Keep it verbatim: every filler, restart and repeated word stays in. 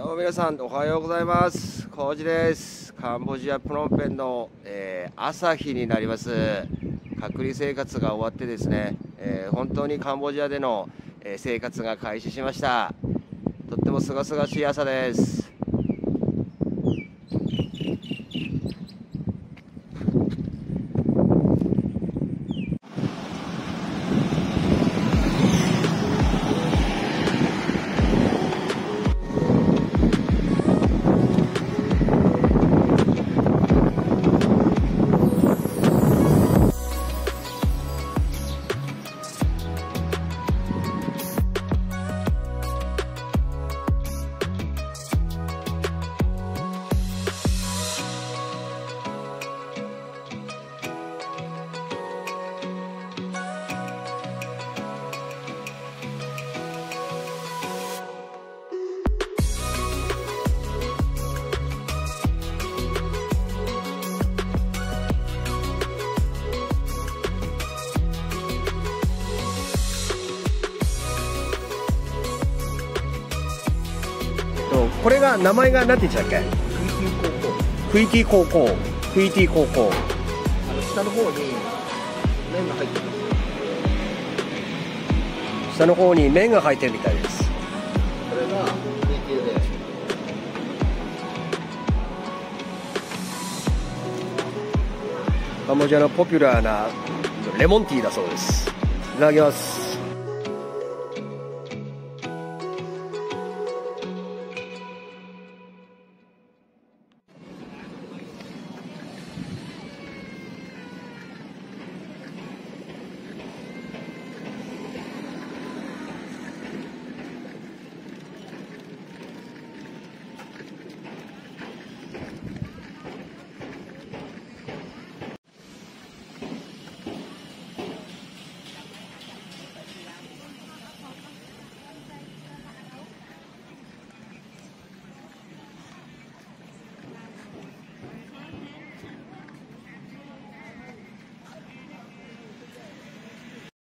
皆さんおはようございます。コウジです。カンボジアプノンペンの、えー、朝日になります。隔離生活が終わってですね、えー、本当にカンボジアでの、えー、生活が開始しました。とってもすがすがしい朝です。これが名前が何て言ってたっけ？クイティ高校。クイティ高校。 あの下の方に麺が入ってます。 下の方に麺が入ってるみたいです。 これがクイティで。 カンボジアのポピュラーなレモンティーだそうです。いただきます。